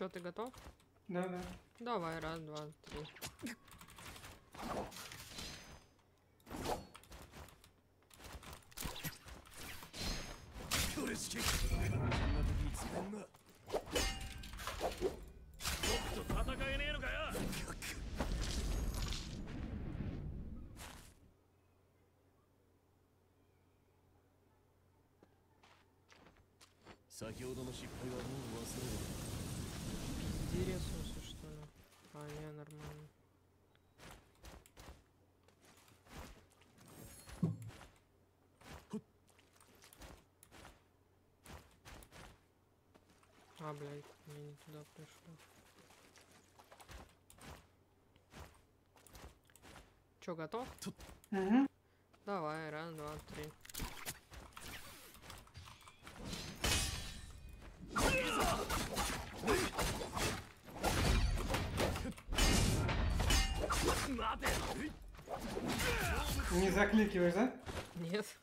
Что, ты готов? Да, да. Давай, раз, два, три. Интересно, что ли? А, не, нормально. А, блядь, я не туда пришел. Чё, готов? Угу. Давай, раз, два, три. Не закликиваешь, да? Нет.